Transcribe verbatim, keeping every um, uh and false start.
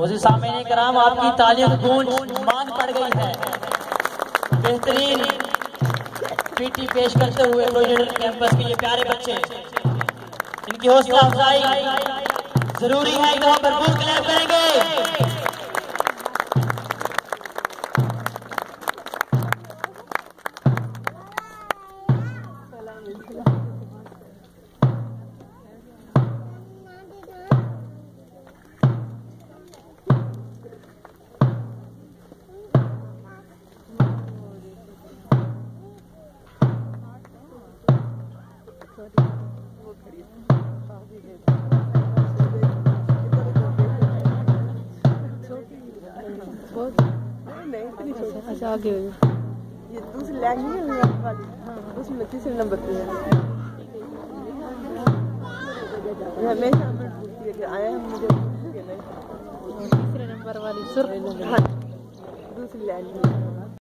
उसी सामने कराम आपकी तालियों की गूंज मांग पड़ गई है। बेहतरीन पीटी पेश करते हुए प्रोजेक्ट कैंपस के ये प्यारे बच्चे, इनकी हौसला अफजाई जरूरी है। तो हम भरपूर क्लैप करेंगे। अच्छा आगे ये दूसरी लाइन नहीं है वाली, उसमें तीसरे नंबर पे है। हमेशा पूछती है कि आए हम मुझे तीसरे नंबर वाली सुर दूसरी लाइन में।